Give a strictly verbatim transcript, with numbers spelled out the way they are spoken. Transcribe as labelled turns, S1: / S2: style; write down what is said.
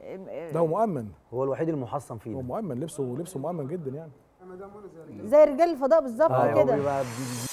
S1: ده هو مؤمن،
S2: هو الوحيد المحصن فيه.
S1: هو مؤمن، لبسه لبسه مؤمن جدا يعني،
S3: زي رجال الفضاء بالظبط
S2: آه
S3: كده.